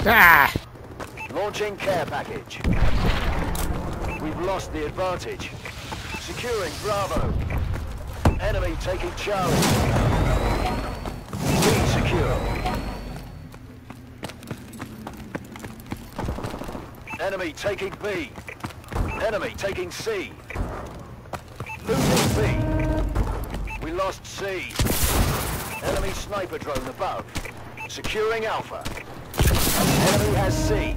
Ah! Launching care package. We've lost the advantage. Securing Bravo. Enemy taking Charlie. B secure. Enemy taking B. Enemy taking C. Losing B. We lost C. Enemy sniper drone above. Securing Alpha. Enemy has C.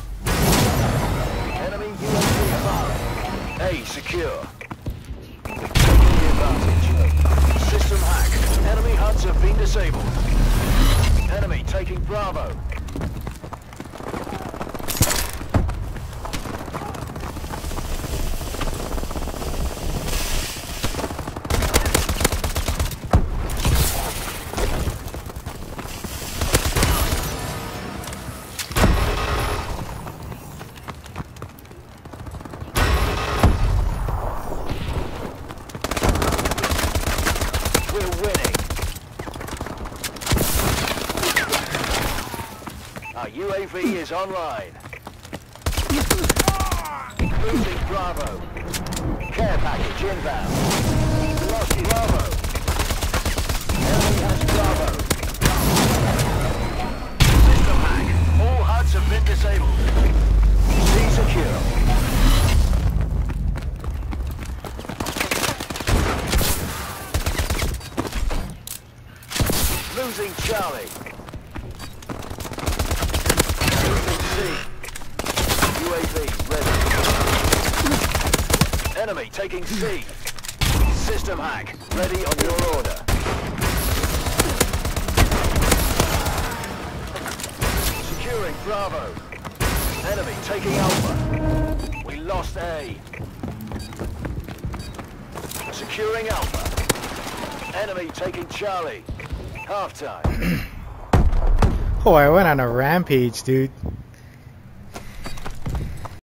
Enemy UAV above. A secure. Taking the advantage. System hack. Enemy HUDs have been disabled. Enemy taking Bravo. We're winning. Our UAV is online. Losing Bravo. Care package inbound. We lost Bravo. Enemy has Bravo. System hack. All HUDs have been disabled. C secure. Losing Charlie. Losing C. UAV ready. Enemy taking C. System hack. Ready on your order. Securing Bravo. Enemy taking Alpha. We lost A. Securing Alpha. Enemy taking Charlie. Half time. Oh, I went on a rampage, dude.